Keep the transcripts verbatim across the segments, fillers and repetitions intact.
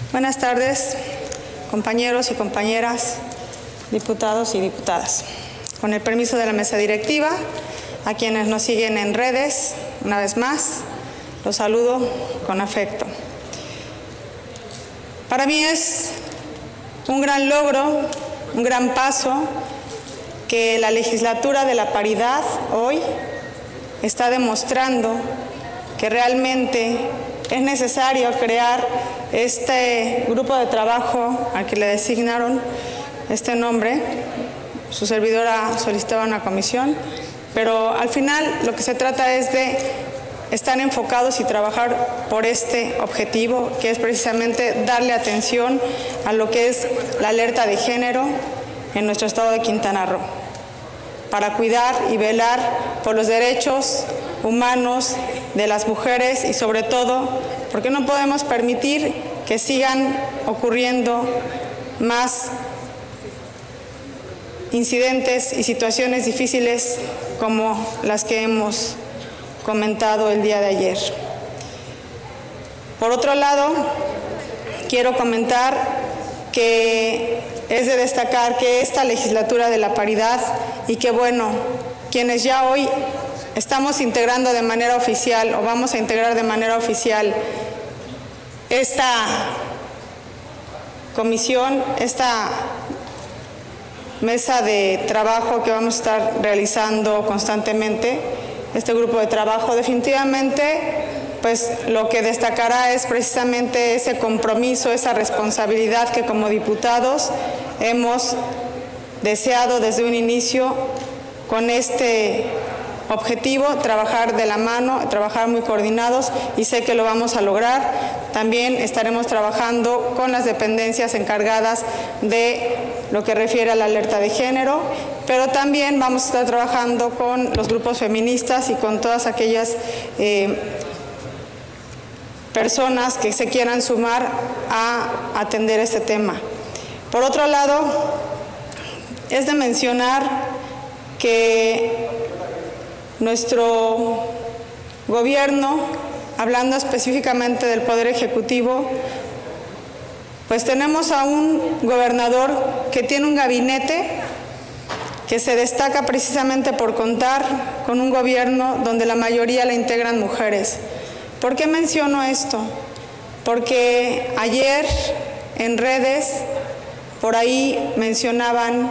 Buenas tardes, compañeros y compañeras, diputados y diputadas. Con el permiso de la mesa directiva, a quienes nos siguen en redes, una vez más, los saludo con afecto. Para mí es un gran logro, un gran paso que la legislatura de la paridad hoy está demostrando que realmente es necesario crear este grupo de trabajo al que le designaron este nombre. Su servidora solicitaba una comisión, pero al final lo que se trata es de estar enfocados y trabajar por este objetivo, que es precisamente darle atención a lo que es la alerta de género en nuestro estado de Quintana Roo, para cuidar y velar por los derechos humanos de las mujeres y sobre todo porque no podemos permitir que sigan ocurriendo más incidentes y situaciones difíciles como las que hemos comentado el día de ayer. Por otro lado, quiero comentar que es de destacar que esta legislatura de la paridad y que bueno, quienes ya hoy estamos integrando de manera oficial o vamos a integrar de manera oficial esta comisión, esta mesa de trabajo que vamos a estar realizando constantemente, este grupo de trabajo, definitivamente pues lo que destacará es precisamente ese compromiso, esa responsabilidad que como diputados hemos deseado desde un inicio con este objetivo, trabajar de la mano, trabajar muy coordinados y sé que lo vamos a lograr. También estaremos trabajando con las dependencias encargadas de lo que refiere a la alerta de género, pero también vamos a estar trabajando con los grupos feministas y con todas aquellas eh, personas que se quieran sumar a atender este tema. Por otro lado, es de mencionar que nuestro gobierno, hablando específicamente del Poder Ejecutivo, pues tenemos a un gobernador que tiene un gabinete que se destaca precisamente por contar con un gobierno donde la mayoría la integran mujeres. ¿Por qué menciono esto? Porque ayer en redes por ahí mencionaban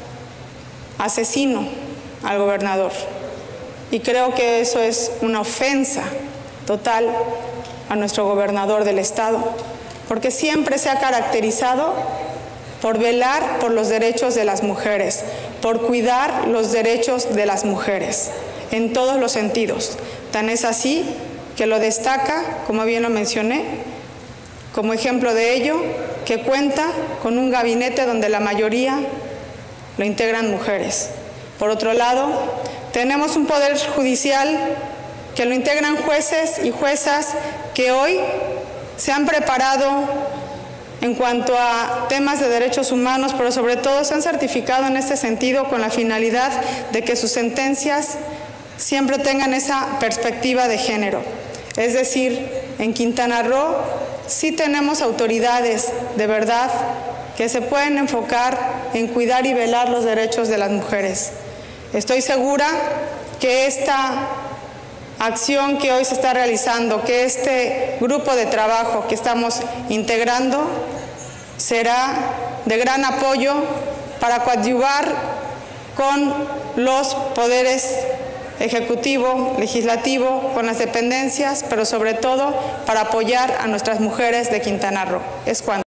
asesino al gobernador. Y creo que eso es una ofensa total a nuestro gobernador del estado, porque siempre se ha caracterizado por velar por los derechos de las mujeres, por cuidar los derechos de las mujeres, en todos los sentidos. Tan es así que lo destaca, como bien lo mencioné, como ejemplo de ello, que cuenta con un gabinete donde la mayoría lo integran mujeres. Por otro lado, tenemos un poder judicial que lo integran jueces y juezas que hoy se han preparado en cuanto a temas de derechos humanos, pero sobre todo se han certificado en este sentido con la finalidad de que sus sentencias siempre tengan esa perspectiva de género. Es decir, en Quintana Roo sí tenemos autoridades de verdad que se pueden enfocar en cuidar y velar los derechos de las mujeres. Estoy segura que esta acción que hoy se está realizando, que este grupo de trabajo que estamos integrando, será de gran apoyo para coadyuvar con los poderes ejecutivo, legislativo, con las dependencias, pero sobre todo para apoyar a nuestras mujeres de Quintana Roo. Es cuanto.